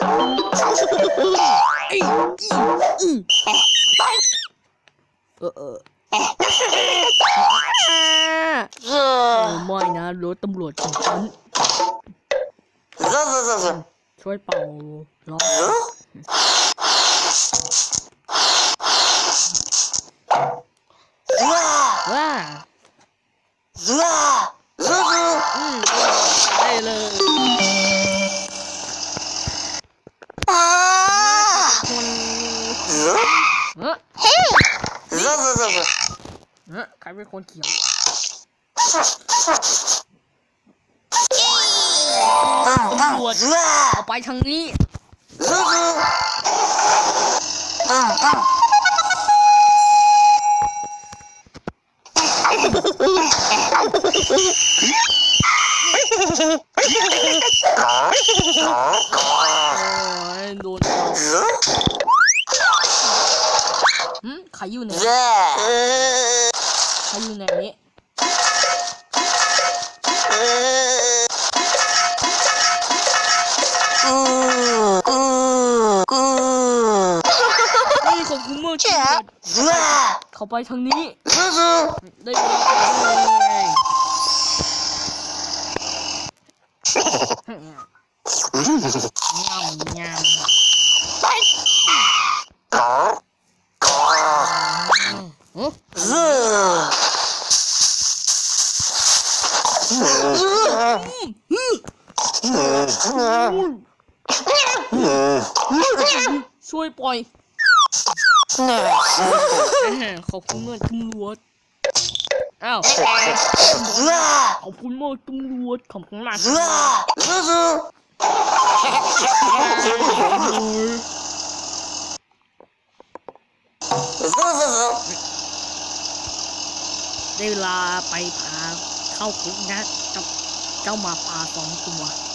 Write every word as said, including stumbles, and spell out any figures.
เออเออไม่นะรถตำรวจของฉันช่วยเป่าล้อว้าได้เลยเฮ้ยใครเป็นคนเขียวตำรวจเอาไปทางนี้โดนหืมใครอยู่ไหนใครอยู่ไหนนี่นี่ของคุณเมื่อกี้เขาไปทางนี้ได้เลยงามงามช่วยปล่อยขอบคุณมากตำรวจอ้าวขอบคุณมากตำรวจขอบคุณมากได้เวลาไปพาเข้าคุกนะกับเจ้าหมาป่าสองตัว